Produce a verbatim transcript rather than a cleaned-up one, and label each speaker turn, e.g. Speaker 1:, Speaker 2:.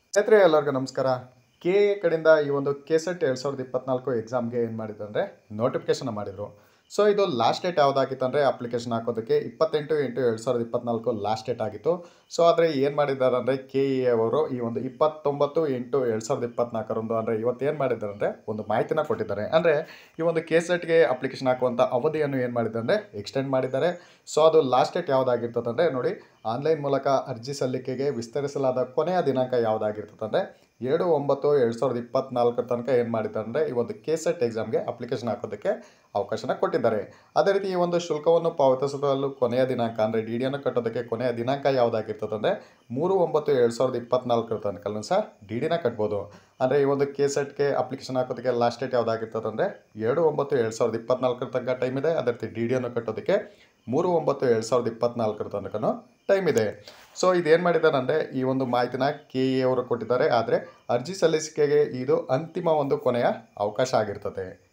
Speaker 1: ಸ್ನೇಹಿತರೆ ಎಲ್ಲರಿಗೂ ನಮಸ್ಕಾರ. ಕೆ ಎ ಕಡೆಯಿಂದ ಈ ಒಂದು ಕೆಸೆಟ್ ಎರಡು ಸಾವಿರದ ಇಪ್ಪತ್ನಾಲ್ಕು ಎಕ್ಸಾಮ್ಗೆ ಏನು ಮಾಡಿದ್ರು ಅಂದರೆ ನೋಟಿಫಿಕೇಶನ್ ಮಾಡಿದರು. ಸೊ ಇದು ಲಾಸ್ಟ್ ಡೇಟ್ ಯಾವುದಾಗಿತ್ತು ಅಂದರೆ ಅಪ್ಲಿಕೇಶನ್ ಹಾಕೋದಕ್ಕೆ ಇಪ್ಪತ್ತೆಂಟು ಎಂಟು ಎರಡು ಸಾವಿರದ ಇಪ್ಪತ್ನಾಲ್ಕು ಲಾಸ್ಟ್ ಡೇಟ್ ಆಗಿತ್ತು. ಸೊ ಆದರೆ ಏನು ಮಾಡಿದ್ದಾರೆ ಅಂದರೆ ಕೆ ಇ ಅವರು ಈ ಒಂದು ಇಪ್ಪತ್ತೊಂಬತ್ತು ಎಂಟು ಎರಡು ಸಾವಿರದ ಇಪ್ಪತ್ನಾಲ್ಕರಂದು ಅಂದರೆ ಇವತ್ತು ಏನು ಮಾಡಿದ್ದಾರೆ ಅಂದರೆ ಒಂದು ಮಾಹಿತಿನ ಕೊಟ್ಟಿದ್ದಾರೆ. ಅಂದರೆ ಈ ಒಂದು ಕೆಸೆಟ್ಗೆ ಅಪ್ಲಿಕೇಶನ್ ಹಾಕುವಂಥ ಅವಧಿಯನ್ನು ಏನು ಮಾಡಿದ್ದಾರೆ ಅಂದರೆ ಎಕ್ಸ್ಟೆಂಡ್ ಮಾಡಿದ್ದಾರೆ. ಸೊ ಅದು ಲಾಸ್ಟ್ ಡೇಟ್ ಯಾವುದಾಗಿರ್ತದೆ ಅಂದರೆ ನೋಡಿ, ಆನ್ಲೈನ್ ಮೂಲಕ ಅರ್ಜಿ ಸಲ್ಲಿಕೆಗೆ ವಿಸ್ತರಿಸಲಾದ ಕೊನೆಯ ದಿನಾಂಕ ಯಾವುದಾಗಿರ್ತದೆ ಅಂದರೆ ಏಳು ಒಂಬತ್ತು ಎರಡು ಸಾವಿರದ ಇಪ್ಪತ್ನಾಲ್ಕರ ತನಕ ಏನು ಮಾಡಿದ್ದಾರೆ ಅಂದರೆ ಈ ಒಂದು ಕೆಸೆಟ್ ಎಕ್ಸಾಮ್ಗೆ ಅಪ್ಲಿಕೇಶನ್ ಹಾಕೋದಕ್ಕೆ ಅವಕಾಶನ ಕೊಟ್ಟಿದ್ದಾರೆ. ಅದೇ ರೀತಿ ಈ ಒಂದು ಶುಲ್ಕವನ್ನು ಪಾವತಿಸಲು ಕೊನೆಯ ದಿನಾಂಕ ಅಂದರೆ ಡಿ ಡಿಯನ್ನು ಕಟ್ಟೋದಕ್ಕೆ ಕೊನೆಯ ದಿನಾಂಕ ಯಾವುದಾಗಿರ್ತದೆ ಅಂದರೆ ಮೂರು ಒಂಬತ್ತು ಎರಡು ಸಾವಿರದ ಇಪ್ಪತ್ನಾಲ್ಕರ ತನಕ ಸಹ ಡಿ ಡಿನ ಕಟ್ಬೋದು. ಅಂದರೆ ಈ ಒಂದು ಕೆಸೆಟ್ಗೆ ಅಪ್ಲಿಕೇಶನ್ ಹಾಕೋದಕ್ಕೆ ಲಾಸ್ಟ್ ಡೇಟ್ ಯಾವುದಾಗಿರ್ತದೆ ಅಂದರೆ ಏಳು ಒಂಬತ್ತು ಎರಡು ಸಾವಿರದ ಇಪ್ಪತ್ನಾಲ್ಕರ ತನಕ ಟೈಮ್ ಇದೆ. ಅದೇ ರೀತಿ ಡಿ ಡಿಯನ್ನು ಕಟ್ಟೋದಕ್ಕೆ ಮೂರು ಒಂಬತ್ತು ಎರಡು ಸಾವಿರದ ಇಪ್ಪತ್ನಾಲ್ಕರ ತನಕ ಟೈಮ್ ಇದೆ. ಸೊ ಇದೇನು ಮಾಡಿದ್ದಾರೆ ಅಂದರೆ ಈ ಒಂದು ಮಾಹಿತಿನ ಕೆ ಇ ಅವರು ಕೊಟ್ಟಿದ್ದಾರೆ. ಆದರೆ ಅರ್ಜಿ ಸಲ್ಲಿಸಿಕೆಗೆ ಇದು ಅಂತಿಮ ಒಂದು ಕೊನೆಯ ಅವಕಾಶ ಆಗಿರ್ತದೆ.